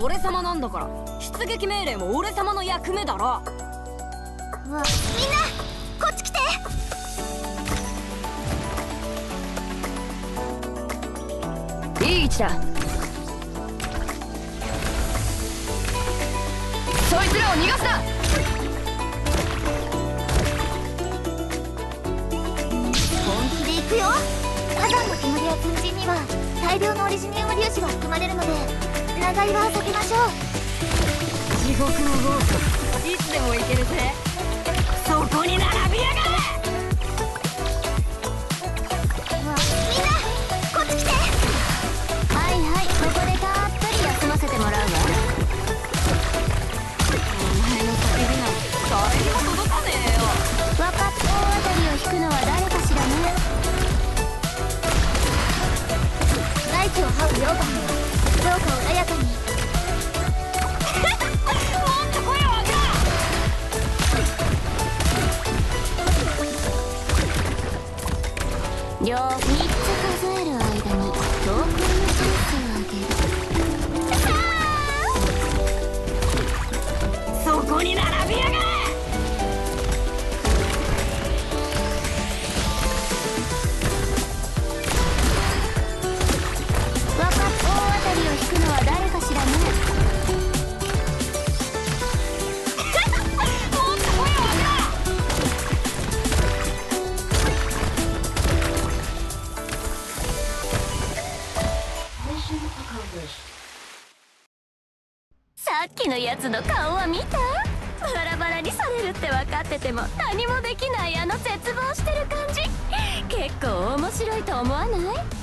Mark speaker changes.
Speaker 1: 俺様なんだから、出撃命令も俺様の役目だろ。
Speaker 2: みんなこっち来て。
Speaker 1: いい位置だ。そいつらを逃がすな。
Speaker 2: 本気で行くよ。火山の煙や粉塵には大量のオリジニウム粒子が含まれるので、長居は避けましょう。
Speaker 1: 地獄の豪華、いつでも行けるぜ。そこに並びやがれ。
Speaker 2: みんなこっち来て。はいはい、ここでたっぷり休ませてもらうわ。
Speaker 1: お前の叫びなんて誰にも届かねえよ。
Speaker 2: 分かった。大当たりを引くのは誰かしらね。大地を這う溶岩、どうか穏やかに。
Speaker 1: もっと声を上げろ。
Speaker 2: 3つ数える間に投稿の点数を上げる。
Speaker 1: そこに並びやがれ。
Speaker 2: 分かった。大当たりを引くのは誰かしらね。
Speaker 1: もっと声を上げろ。
Speaker 2: さっきのやつの顔は見た？バラバラにされるって分かってても何もできないあの絶望してる感じ、結構面白いと思わない？